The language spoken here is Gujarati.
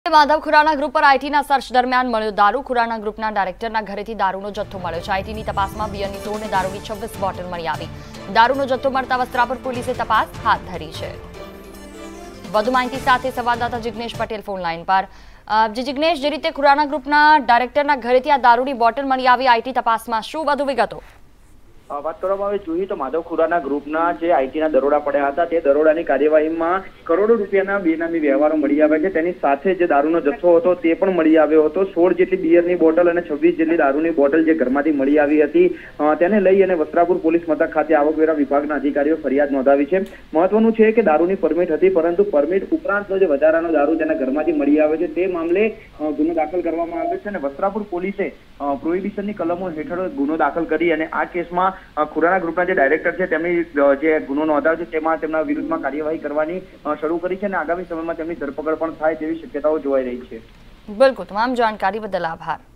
માધવ ખુરાના ગ્રુપ પર આઈટીના સર્ચ દરમિયાન મળ્યો દારૂ. ખુરાના ગ્રુપના ડાયરેક્ટરના ઘરેથી દારૂનો જથ્થો મળ્યો છે. આઈટીની તપાસમાં બિયરની 16 ને દારૂની 26 બોટલ મળી આવી. દારૂનો જથ્થો મળતા વસ્ત્રાપુર પોલીસે તપાસ હાથ ધરી છે. વધુ માહિતી સાથે સંવાદદાતા જિગ્નેશ પટેલ ફોન લાઈન પર. જિગ્નેશ, જે રીતે ખુરાના ગ્રુપના ડાયરેક્ટરના ઘરેથી આ દારૂની બોટલ મળી આવી, આઈટી તપાસમાં શું વધુ વિગતો? વાત કરવામાં આવે જોઈએ તો માધવ ખુરાના ગ્રુપના જે આઈટીના દરોડા પડ્યા હતા તે દરોડાની કાર્યવાહીમાં કરોડો રૂપિયાના બેનામી વ્યવહારો મળી આવ્યા છે. તેની સાથે જે દારૂનો જથ્થો હતો તે પણ મળી આવ્યો હતો. 16 જેટલી બિયરની બોટલ અને 26 જેટલી દારૂની બોટલ જે ઘરમાંથી મળી આવી હતી તેને લઈ અને વસ્ત્રાપુર પોલીસ મથક ખાતે આવકવેરા વિભાગના અધિકારીઓ ફરિયાદ નોંધાવી છે. મહત્વનું છે કે દારૂની પરમિટ હતી, પરંતુ પરમિટ ઉપરાંતનો જે વધારાનો દારૂ તેના ઘરમાંથી મળી આવે છે તે મામલે ગુનો દાખલ કરવામાં આવ્યો છે અને વસ્ત્રાપુર પોલીસે પ્રોહિબિશનની કલમો હેઠળ ગુનો દાખલ કરી અને આ કેસમાં ખુરાના ગ્રુપના જે ડાયરેક્ટર છે તેમની જે ગુનો નોંધાવ્યો છે તેમાં તેમના વિરુદ્ધમાં કાર્યવાહી કરવાની શરૂ કરી છે અને આગામી સમયમાં તેમની ધરપકડ પણ થાય તેવી શક્યતાઓ જોવાઈ રહી છે. બિલકુલ, તમામ જાણકારી બદલ આભાર.